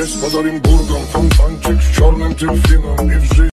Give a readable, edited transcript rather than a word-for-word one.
jest pod Olimburgą, fontancik z czarnym delfinem i w życiu